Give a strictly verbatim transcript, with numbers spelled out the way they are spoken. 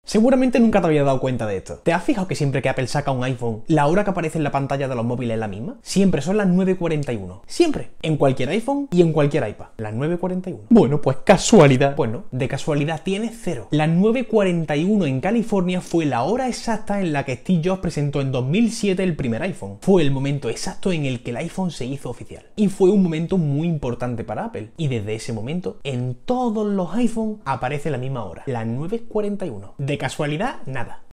Seguramente nunca te habías dado cuenta de esto. ¿Te has fijado que siempre que Apple saca un iPhone, la hora que aparece en la pantalla de los móviles es la misma? Siempre son las nueve cuarenta y uno. Siempre. En cualquier iPhone y en cualquier iPad. Las nueve cuarenta y uno. Bueno, pues casualidad. Pues no, de casualidad tiene cero. Las nueve cuarenta y uno en California fue la hora exacta en la que Steve Jobs presentó en dos mil siete el primer iPhone. Fue el momento exacto en el que el iPhone se hizo oficial. Y fue un momento muy importante para Apple. Y desde ese momento, en todos los iPhones aparece la misma hora. Las nueve cuarenta y uno. De casualidad, nada.